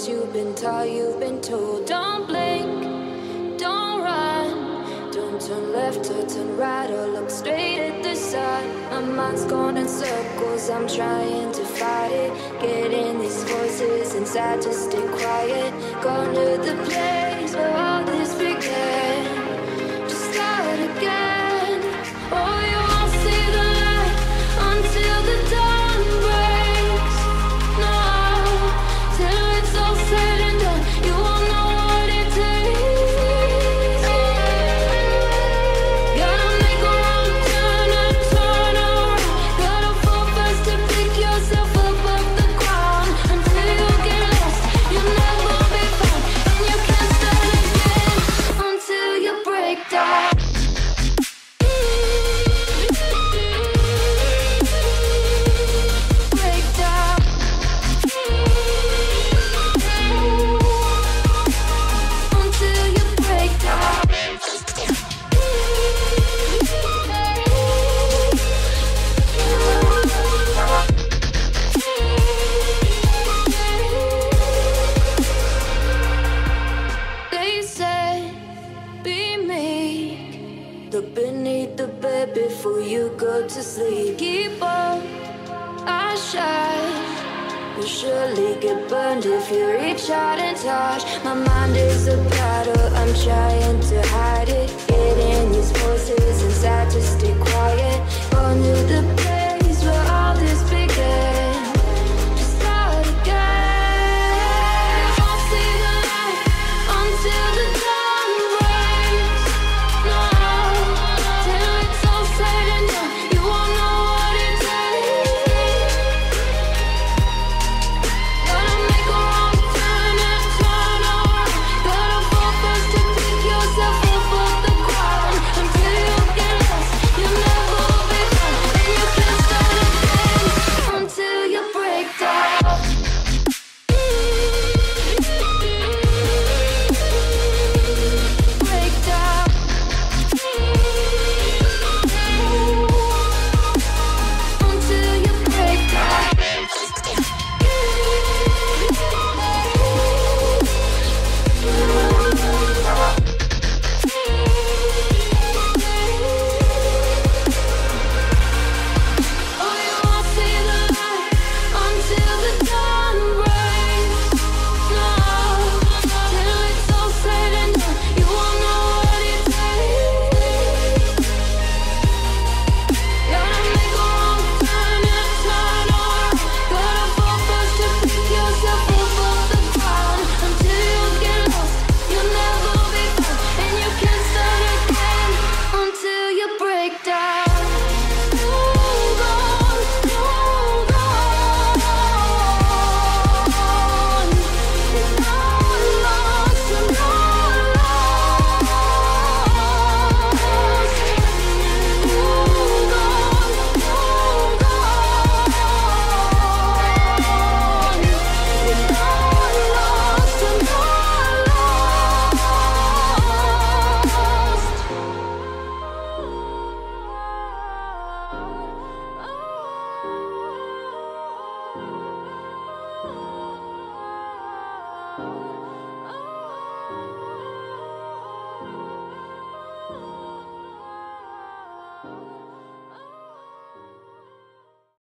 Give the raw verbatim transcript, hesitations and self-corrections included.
cause you've been taught, you've been told. Don't blink, don't run, don't turn left or turn right or look straight at the sun. My mind's going in circles, I'm trying to fight it. Getting these voices inside to stay quiet. Going to the place where all this began. Just start again. Oh, you won't see the light until the dawn breaks. No, till it's all said and done, you won't know what it takes. Gotta make a wrong turn and turn around. Gotta fall fast to pick yourself up off the ground. Until you get lost, you'll never be found. And you can't start again until you break down. They say, be meek. Look beneath the bed before you go to sleep. Keep on, I shine. You'll surely get burned if you reach out and touch. My mind is a battle, I'm trying to hide it. Getting these voices inside to stay quiet.